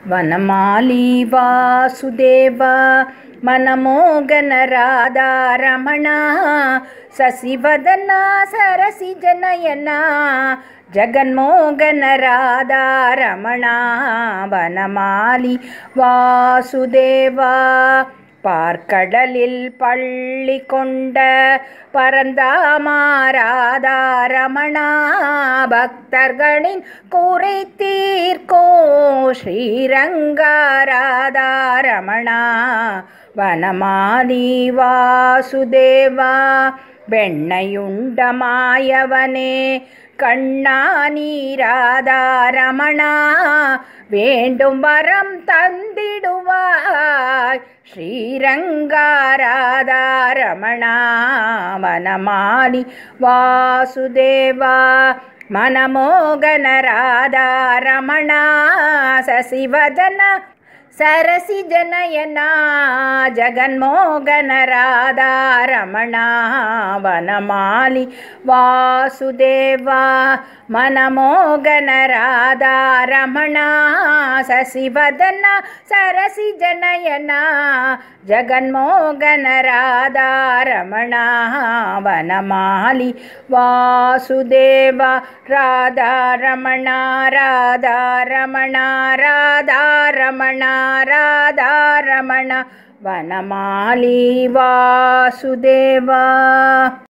वनमाली वासुदेव मनमोहन राधा रमण शशिवदन सरसिजनयन जगन्मोहन राधा रमण वनमाली वासुदेव பார்க்கடலில் பள்ளி கொண்ட பரந்தாமா ராதா ரமணா பக்தர்களின் குறை தீர்க்கோ ஸ்ரீரங்கா ராதா ரமணா வனமாலி வாசுதேவா வெண்ணையுண்ட மாயவனே கண்ணா நீ ராதா ரமணா வேண்டும் வரம் தந்திடுவாய் ஸ்ரீரங்கா ராதா ரமணா வனமாலி வாசுதேவா மனமோகன ராதா ரமணா சசிவதன सरसिजनयना जगन्मोहन राधा रमणा वनमाली वासुदेवा मनमोहन राधा रमणा शशिवदन सरसिजनयना जगन्मोहन राधा रमणा वनमाली वासुदेवा राधा रमणा राधा रमणा राधा रमणा राधा रमण वनमाली वासुदेवा।